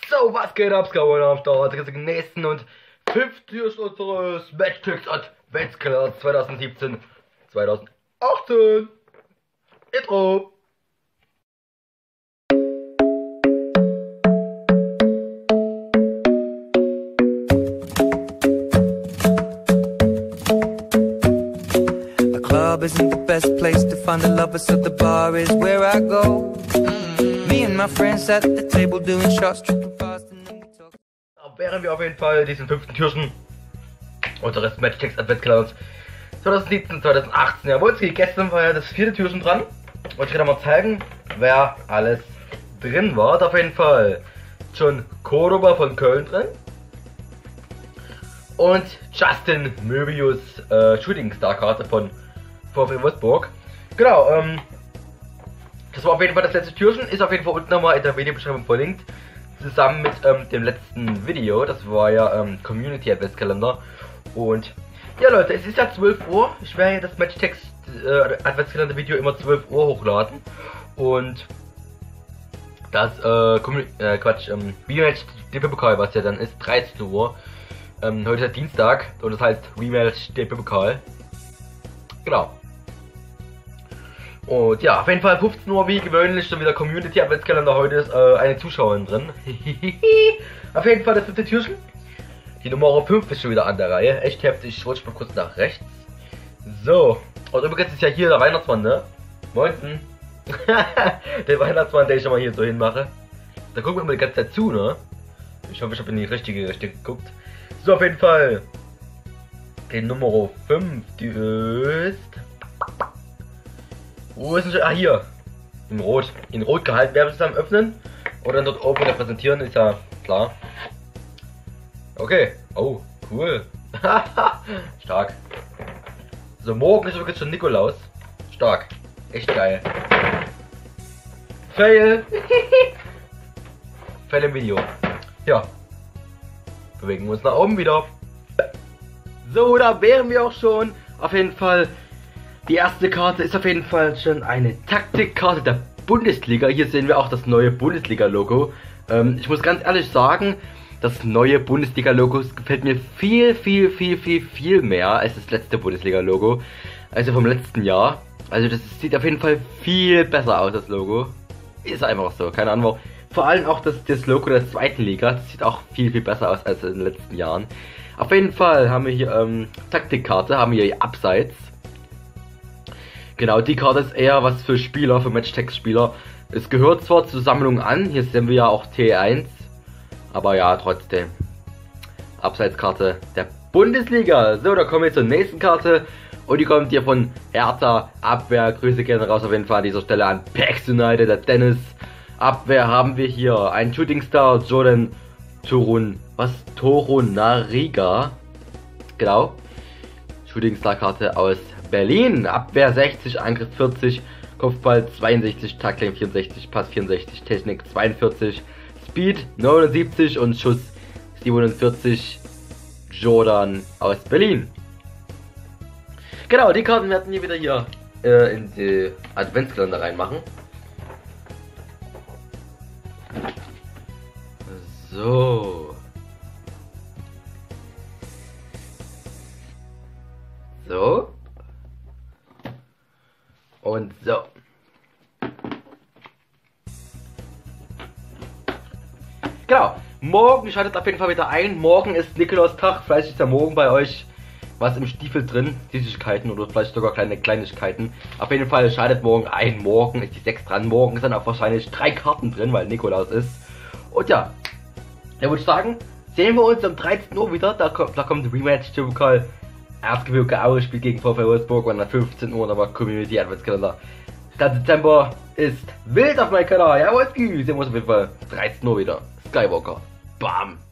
So, was geht ab, Skyward am Start? Das ist der nächsten und 5. Türchen unseres Matchtricks Adventskalenders 2017, 2018. Intro. The club isn't the best place to find the lovers, so the bar is where I go. Me and my friends at the table doing shots, tripping fast and then we talk. Während wir auf jeden Fall diesen 5. Türchen unseres Matchtricks Adventskalenders 2017, 2018. Jawohl, gestern war ja das 4. Türchen dran. Und ich kann mal zeigen, wer alles drin war. Auf jeden Fall schon Cordoba von Köln drin. Und Justin Möbius Shooting Star Karte von VfL Wolfsburg. Genau, das war auf jeden Fall das letzte Türchen. Ist auf jeden Fall unten nochmal in der Videobeschreibung verlinkt. Zusammen mit dem letzten Video. Das war ja Community Adventskalender. Und ja Leute, es ist ja 12 Uhr. Ich werde ja das Matchtricks Adventskalender Video immer 12 Uhr hochladen. Und das Rematch DP-Pokal, was ja dann ist, 13 Uhr. Heute ist ja Dienstag und das heißt Rematch DP-Pokal. Genau. Und ja, auf jeden Fall 15 Uhr wie gewöhnlich schon wieder Community Adventskalender. Heute ist eine Zuschauerin drin. Auf jeden Fall das 5. Türchen. Die Nummer 5 ist schon wieder an der Reihe. Echt heftig. Ich rutsche mal kurz nach rechts. So. Und übrigens ist ja hier der Weihnachtsmann, ne? Moinsen. Der Weihnachtsmann, den ich schon mal hier so hinmache. Da gucken wir immer die ganze Zeit zu, ne? Ich hoffe, ich habe in die richtige Richtung geguckt. So, auf jeden Fall. Die Nummer 5, die ist... Wo ist denn schon? Ah, hier. In Rot. In Rot gehalten. Werden wir zusammen öffnen. Oder dort oben repräsentieren, ist ja klar. Okay. Oh, cool. Stark. So, morgen ist übrigens schon Nikolaus. Stark. Echt geil. Fail. Fail im Video. Ja. Bewegen wir uns nach oben wieder. So, da wären wir auch schon. Auf jeden Fall. Die erste Karte ist auf jeden Fall schon eine Taktikkarte der Bundesliga. Hier sehen wir auch das neue Bundesliga-Logo. Ich muss ganz ehrlich sagen, das neue Bundesliga-Logo gefällt mir viel mehr als das letzte Bundesliga-Logo. Also vom letzten Jahr. Also das sieht auf jeden Fall viel besser aus, das Logo. Ist einfach so, keine Ahnung warum. Vor allem auch das Logo der zweiten Liga, das sieht auch viel besser aus als in den letzten Jahren. Auf jeden Fall haben wir hier Taktikkarte, haben wir hier Abseits. Genau, die Karte ist eher was für Spieler, für Matchtricks-Spieler. Es gehört zwar zur Sammlung an, hier sehen wir ja auch T1, aber ja, trotzdem. Abseitskarte der Bundesliga. So, da kommen wir zur nächsten Karte. Und die kommt hier von Hertha Abwehr. Grüße gerne raus auf jeden Fall an dieser Stelle an PAX United, der Dennis. Abwehr haben wir hier einen Shooting Star, Jordan Torunariga. Genau. Shooting Star Karte aus Berlin. Abwehr 60, Angriff 40, Kopfball 62, Tackling 64, Pass 64, Technik 42, Speed 79 und Schuss 47. Jordan aus Berlin. Genau, die Karten werden wir wieder hier in die Adventskalender reinmachen. So. So. Und so. Genau. Morgen schaltet auf jeden Fall wieder ein. Morgen ist Nikolaustag. Vielleicht ist ja morgen bei euch was im Stiefel drin. Süßigkeiten oder vielleicht sogar kleine Kleinigkeiten. Auf jeden Fall schaltet morgen ein. Morgen ist die 6 dran. Morgen ist dann auch wahrscheinlich 3 Karten drin, weil Nikolaus ist. Und ja. Da würde ich sagen, sehen wir uns um 13 Uhr wieder. Da kommt Rematch Pokal. Erzgebirge Aue spielt gegen VfL Wolfsburg und dann 15 Uhr nochmal Community Adventskalender. Der Dezember ist wild auf meinem Kanal. Jawohl, sehen wir uns auf jeden Fall 13 Uhr wieder. Skywalker. Bam.